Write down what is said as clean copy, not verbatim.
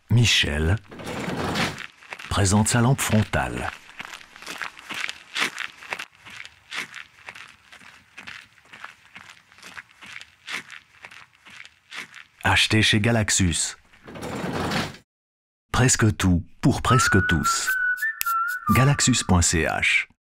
Michel présente sa lampe frontale. Acheté chez Galaxus. Presque tout pour presque tous. Galaxus.ch